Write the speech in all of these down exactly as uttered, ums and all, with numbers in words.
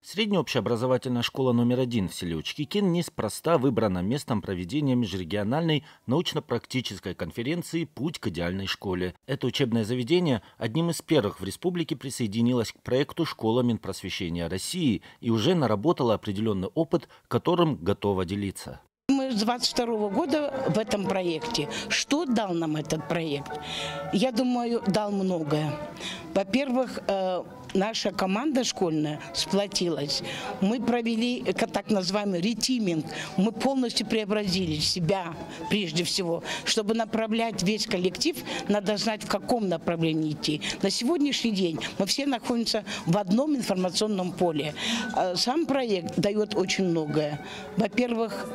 Средняя общеобразовательная школа номер один в селе Учкикин неспроста выбрана местом проведения межрегиональной научно-практической конференции «Путь к идеальной школе». Это учебное заведение одним из первых в республике присоединилось к проекту «Школа Минпросвещения России» и уже наработала определенный опыт, которым готова делиться. Мы с двадцать второго года в этом проекте. Что дал нам этот проект? Я думаю, дал многое. Во-первых, наша команда школьная сплотилась. Мы провели так называемый ретиминг. Мы полностью преобразили себя прежде всего. Чтобы направлять весь коллектив, надо знать, в каком направлении идти. На сегодняшний день мы все находимся в одном информационном поле. Сам проект дает очень многое. Во-первых,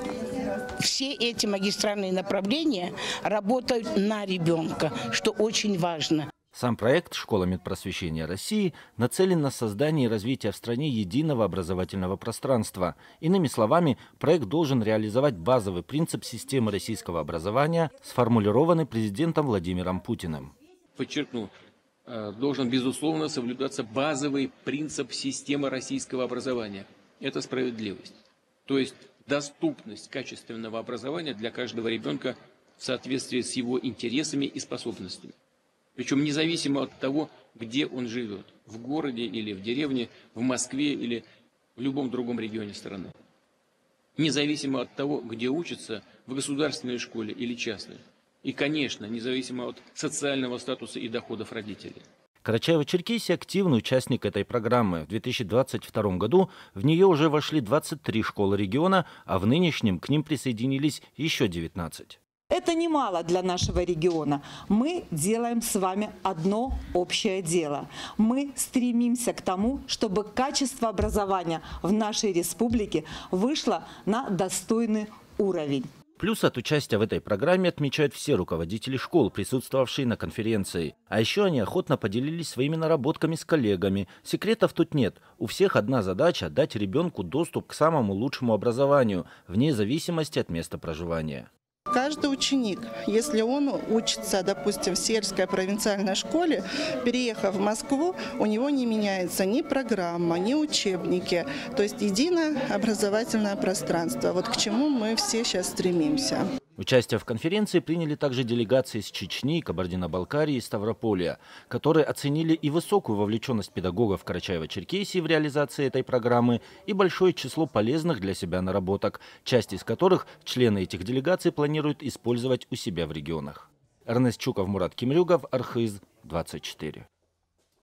все эти магистральные направления работают на ребенка, что очень важно. Сам проект «Школа Минпросвещения России» нацелен на создание и развитие в стране единого образовательного пространства. Иными словами, проект должен реализовать базовый принцип системы российского образования, сформулированный президентом Владимиром Путиным. Подчеркну, должен, безусловно, соблюдаться базовый принцип системы российского образования. Это справедливость. То есть доступность качественного образования для каждого ребенка в соответствии с его интересами и способностями. Причем независимо от того, где он живет, в городе или в деревне, в Москве или в любом другом регионе страны. Независимо от того, где учится, в государственной школе или частной. И, конечно, независимо от социального статуса и доходов родителей. Карачаево-Черкесия – активный участник этой программы. В две тысячи двадцать втором году в нее уже вошли двадцать три школы региона, а в нынешнем к ним присоединились еще девятнадцать. Это немало для нашего региона. Мы делаем с вами одно общее дело. Мы стремимся к тому, чтобы качество образования в нашей республике вышло на достойный уровень. Плюс от участия в этой программе отмечают все руководители школ, присутствовавшие на конференции. А еще они охотно поделились своими наработками с коллегами. Секретов тут нет. У всех одна задача – дать ребенку доступ к самому лучшему образованию, вне зависимости от места проживания. Каждый ученик, если он учится, допустим, в сельской провинциальной школе, переехав в Москву, у него не меняется ни программа, ни учебники. То есть единое образовательное пространство. Вот к чему мы все сейчас стремимся. Участие в конференции приняли также делегации из Чечни, Кабардино-Балкарии и Ставрополя, которые оценили и высокую вовлеченность педагогов Карачаево-Черкесии в реализации этой программы, и большое число полезных для себя наработок, часть из которых члены этих делегаций планируют использовать у себя в регионах. Эрнест Чуков, Мурат Кемрюгов, Архыз, двадцать четыре.